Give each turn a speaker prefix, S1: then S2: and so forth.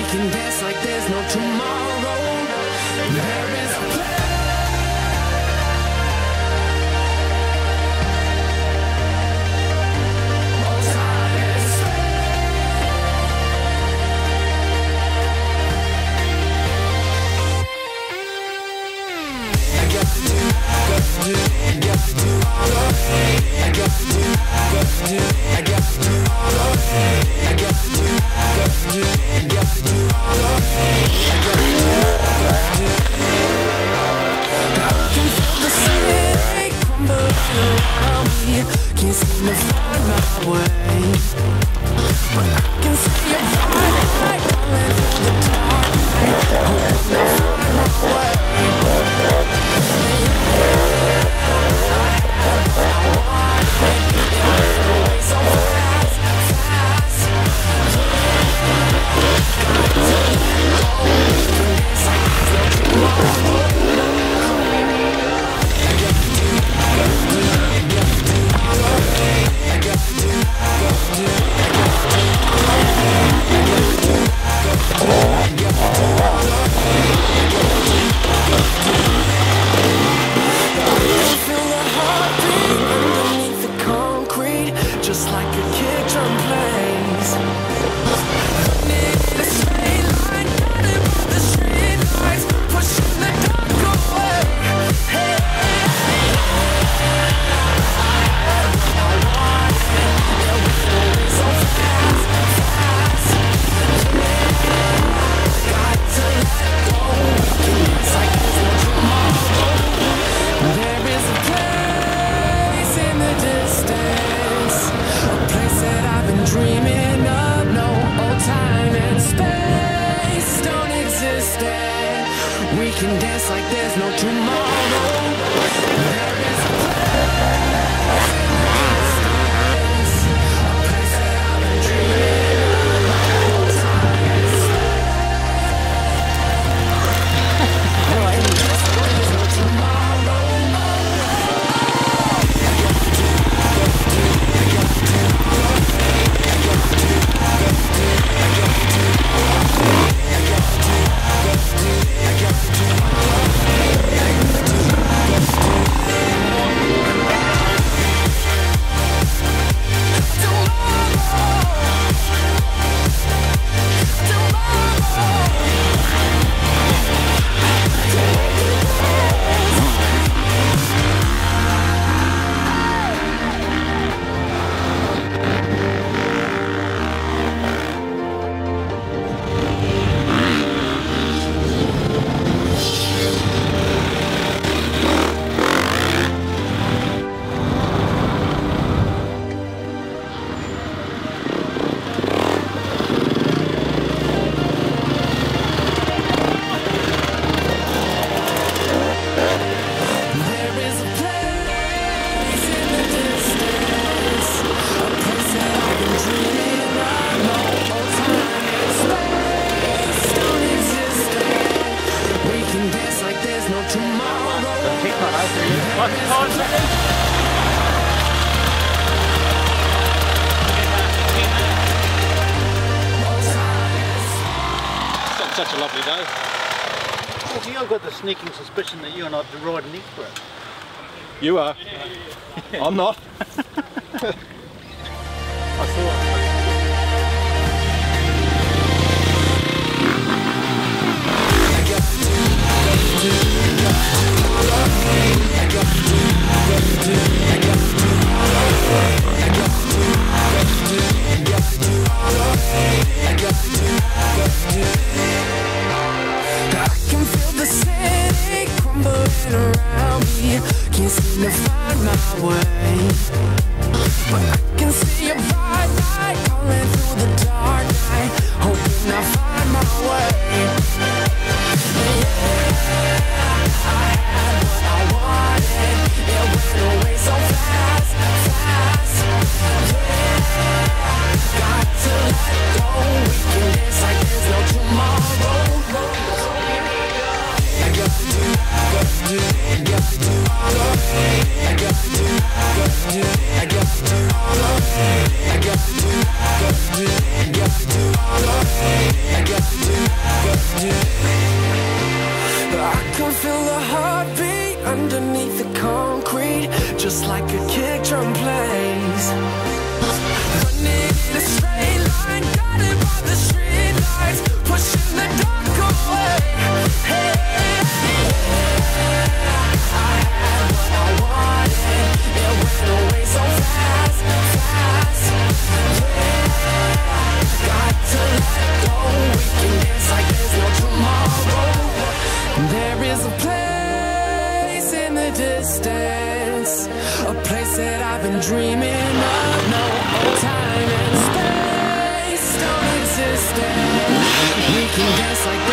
S1: can dance like there's no tomorrow. There is a place. Can't seem to find my way, but I can see a fire falling through the dark night. Hoping to find my way. So fast, fast. It's like there's no tomorrow. Just like a kid drum plays. In a straight line, running with the street lights, pushing the dark away. Hey, I want it. So fast, fast. Got to let go. It's like there's no tomorrow. There is a place in the distance, a place that I've been dreaming of. No old time and space don't exist there. We can dance like there's no tomorrow. There is a place in the distance, a place that I've been dreaming of. No old time and space. We can dance like there's no tomorrow.
S2: Such a lovely day.
S3: Well, gee, I've got the sneaking suspicion that you're not riding extra.
S2: You are. I'm not.
S3: I saw it.
S1: I can feel the city crumbling around me. Can't seem to find my way, but like a kick drum plays. Running in a straight line, guided by the street lights, pushing the dark away. Hey, I had what I wanted, it went away so fast, fast. Yeah, got to let go. We can dance like there's no tomorrow. There is a place in the distance, a place that I've been dreaming of. No time and space don't exist. We can dance like